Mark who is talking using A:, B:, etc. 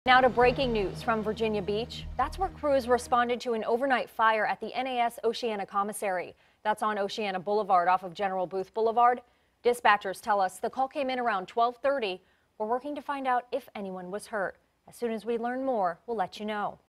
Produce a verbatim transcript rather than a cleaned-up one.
A: Now to breaking news from Virginia Beach. That's where crews responded to an overnight fire at the N A S Oceana commissary. That's on Oceana Boulevard off of General Booth Boulevard. Dispatchers tell us the call came in around twelve thirty. We're working to find out if anyone was hurt. As soon as we learn more, we'll let you know.